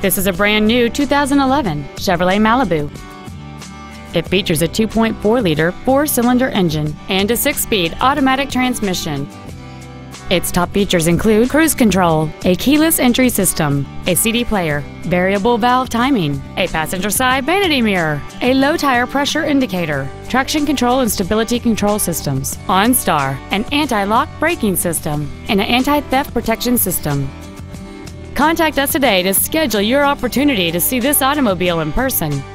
This is a brand new 2011 Chevrolet Malibu. It features a 2.4-liter four-cylinder engine and a 6-speed automatic transmission. Its top features include cruise control, a keyless entry system, a CD player, variable valve timing, a passenger side vanity mirror, a low tire pressure indicator, traction control and stability control systems, OnStar, an anti-lock braking system, and an anti-theft protection system. Contact us today to schedule your opportunity to see this automobile in person.